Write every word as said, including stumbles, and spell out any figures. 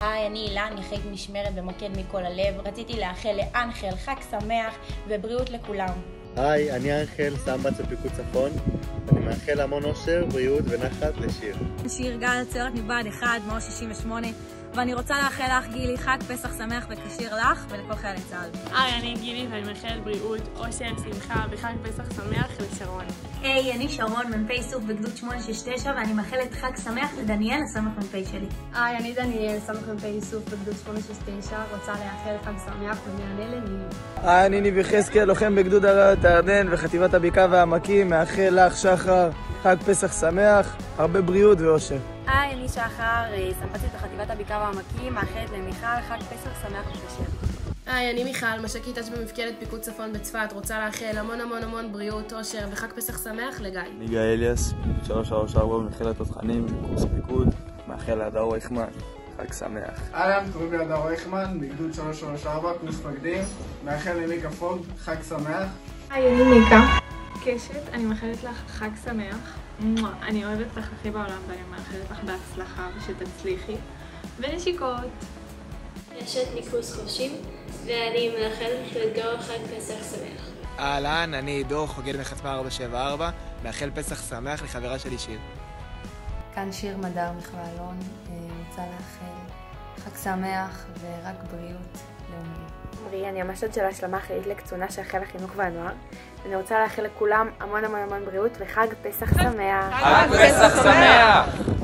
היי, אני אילן, יחד משמרת במוקד מכל הלב. רציתי לאחל לאנחל חג שמח ובריאות לכולם. היי, אני אנחל, סמב"צ בפיקוד צפון. אני מאחל המון אושר, בריאות ונחת לשיר. שיר גל, צורת מבה"ד אחד, מאור שישים ושמונה, ואני רוצה לאחל לך גילי חג פסח שמח וכשיר לך ולכל חיילי צה"ל. היי, אני גילי ואני מאחל בריאות, אושר, שמחה וחג פסח שמח לשרון. היי, אני שרון, מ"פ איסוף בגדוד שמונה שש תשע, ואני מאחלת חג שמח לדניאל, הסמ"ך מ"פ שלי. היי, אני דניאל, סמ"ך מ"פ איסוף בגדוד שמונה שש תשע, רוצה לאחל חג שמח ומענה לניב. היי, אני ניב יחזקאל, לוחם בגדוד הראיות הירדן וחטיבת הבקעה והעמקים, מאחל לך שחר חג פסח שמח, הרבה בריאות ואושר. היי, אני שחר, סמפצית בחטיבת הבקעה והעמקים, מאחלת למיכל חג פסח שמח וכשיר. היי, אני מיכל, מש"קית ת"ש במפקדת פיקוד צפון בצפת, רוצה לאחל המון המון המון בריאות, אושר וחג פסח שמח לגיא. אני גיא אליאס, שלוש שלוש ארבע במכללת תותחנים, בקורס פיקוד, מאחל להדר רייכמן, חג שמח. אהלן, קוראים לי להדר רייכמן, בגדוד שלוש שלוש ארבע, קורס מפקדים, מאחל למיקה פוג, חג שמח. היי, אני מיקה קשת, אני מאחלת לך חג שמח. אני אוהבת אותך הכי בעולם ואני מאחלת לך בהצלחה ושתצליחי. ונשיקות. רשת ניקוס חושים, ואני מאחלת לדור חג פסח שמח. אהלן, אני עידו, חוגג מחצמה ארבע שבע ארבע, מאחל פסח שמח לחברה שלי שיר. כאן שיר מדר מחוואלון, רוצה לאחל חג שמח ורק בריאות לאומי. עמרי, אני המש"ד של השלמה חיילית לקצונה של חיל החינוך והנוער. אני רוצה לאחל לכולם המון המון המון בריאות וחג פסח שמח. חג פסח שמח!